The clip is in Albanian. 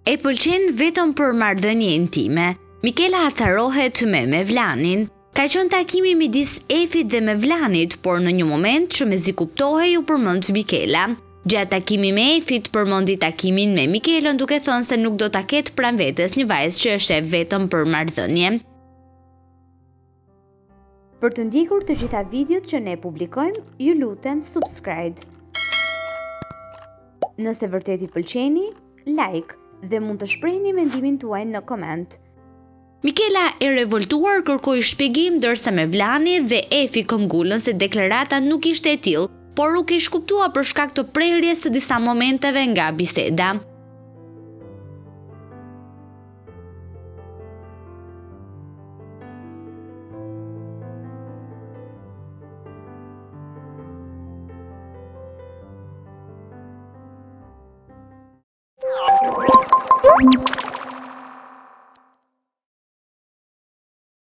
E pëlqen vetëm për marrëdhënie intime. Mikela acarohet me Mevlanin. Ka qenë takimi midis Efit dhe Mevlanit, por në një moment që mezi kuptohej u përmend Mikela. Gjatë takimi me Efit përmendi takimin me Mikelen duke thënë se nuk do ta ketë pranë vetes një vajzë që është e vetëm për marrëdhënie. Për të ndjekur të gjitha videot që ne publikojmë, ju lutem subscribe. Nëse vërtet i pëlqeni, like dhe mund të shprehni mendimin tuaj në koment. Mikela e revoltuar kërkoi shpjegim ndërsa Mevlani dhe Efi këmbgulën se deklarata nuk ishte e tillë, por u kish kuptuar për shkak të prerjes së disa momenteve nga biseda.